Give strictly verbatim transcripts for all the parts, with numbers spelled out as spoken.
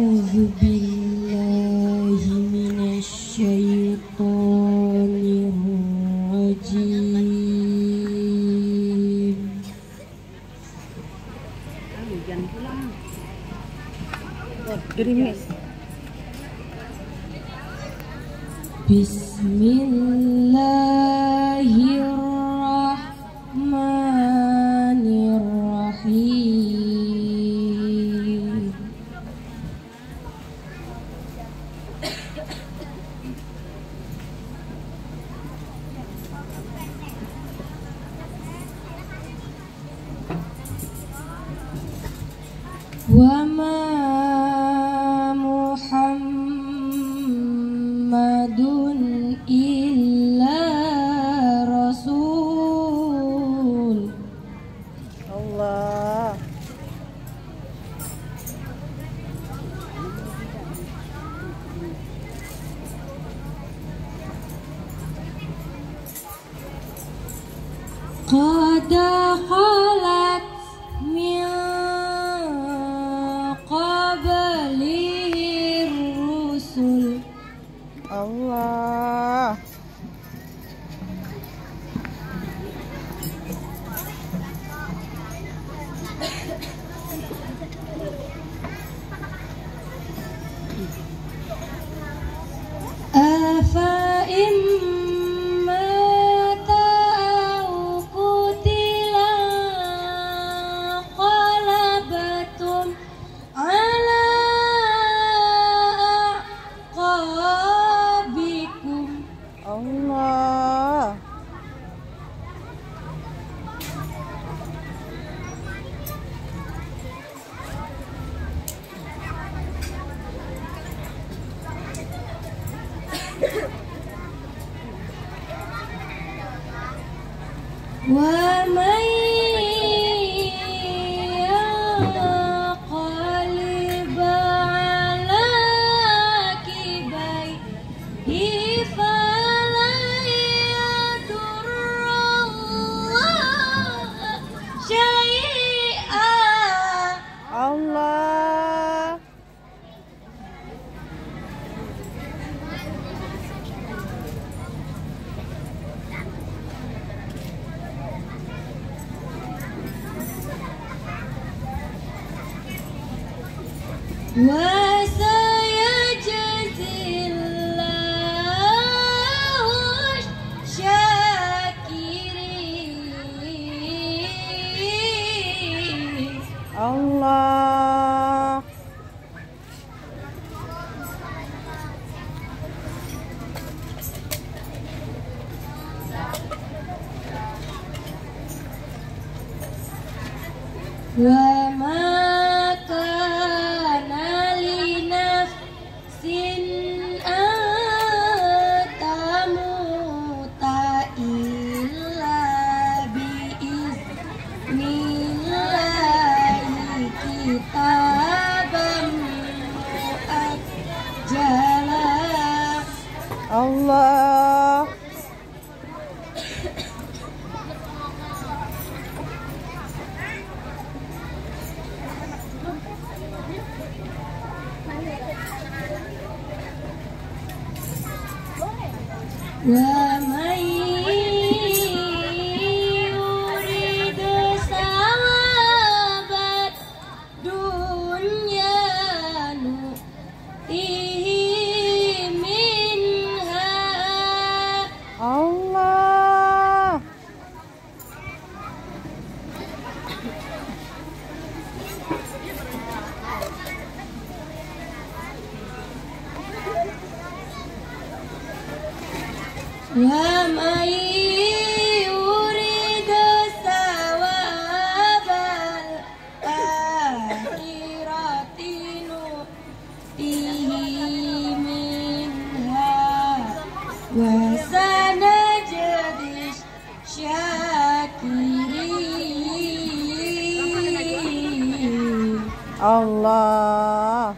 A'udzu billahi minasy syaithanir rajim. Hujan pulang. Gerimis. Bismillahirrahmanirrahim. Wa ma Muhammadun illa rasul. Allah. Qad khalat min qablihir rusul. Allah. Afa imma ta'u qutila qalabatum ala aqabikum. Allah. Wa man yanqalib ala aqibaihi falan yadurrallaha syai'an. Allah. Wa sayajzillahu syakirin. Allah. Wa ma kana li nafsin an tamuta illa biiznillahi kitaban muajjala. Allah. Wa man yuridu sawabat dunya nu'tihi minha. Allah. Wa man yuridu sawabal akhirati nu'tihi minha wa sanajzi syakirin. Allah.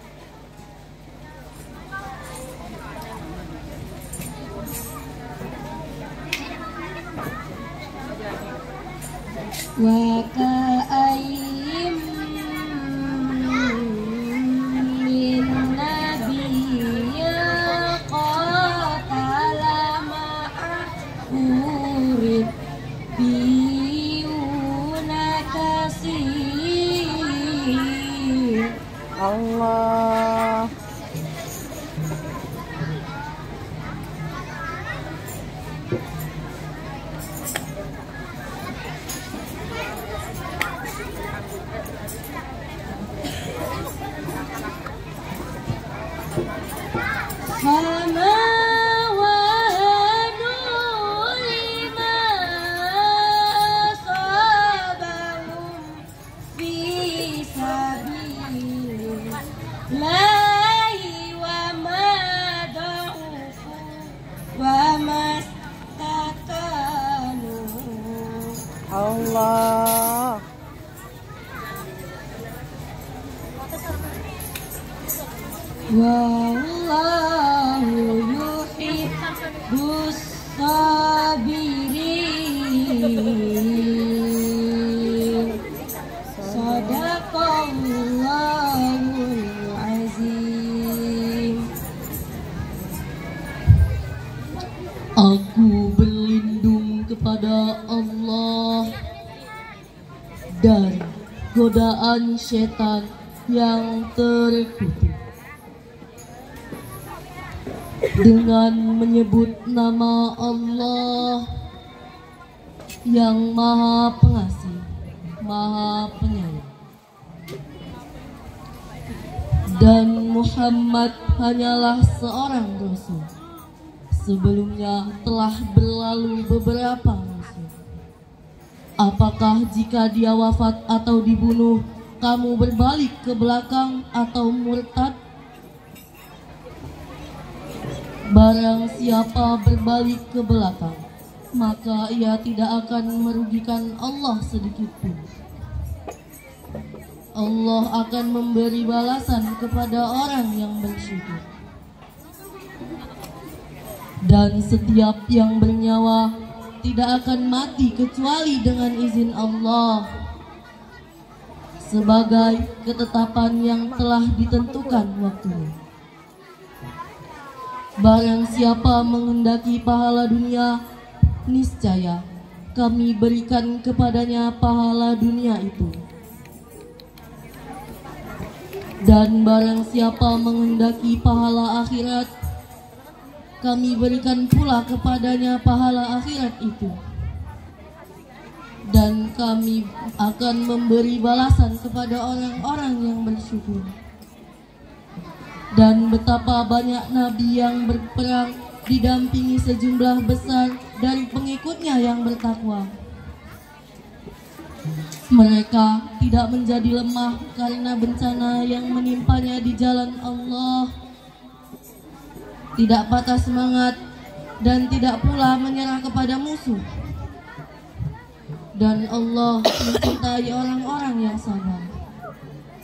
Wa ka'ayyin min Biuna kasih Allah. Sama wahanu lima sabahum fi sabilillahi wa madaufu wa mastakanu. Allah. Wallahu yuhibbus sabirin. Sadaqallahul azim. Aku berlindung kepada Allah dari godaan setan yang terkutuk dengan menyebut nama Allah yang Maha Pengasih, Maha Penyayang. Dan Muhammad hanyalah seorang rasul. Sebelumnya telah berlalu beberapa rasul. Apakah jika dia wafat atau dibunuh, kamu berbalik ke belakang atau murtad? Barang siapa berbalik ke belakang, maka ia tidak akan merugikan Allah sedikit pun. Allah akan memberi balasan kepada orang yang bersyukur. Dan setiap yang bernyawa tidak akan mati kecuali dengan izin Allah, sebagai ketetapan yang telah ditentukan waktunya. Barang siapa menghendaki pahala dunia, niscaya kami berikan kepadanya pahala dunia itu. Dan barang siapa menghendaki pahala akhirat, kami berikan pula kepadanya pahala akhirat itu. Dan kami akan memberi balasan kepada orang-orang yang bersyukur. Dan betapa banyak nabi yang berperang didampingi sejumlah besar dari pengikutnya yang bertakwa. Mereka tidak menjadi lemah karena bencana yang menimpanya di jalan Allah, tidak patah semangat, dan tidak pula menyerah kepada musuh. Dan Allah mencintai orang-orang yang sabar.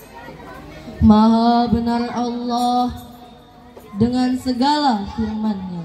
Maha benar Allah dengan segala firman-Nya.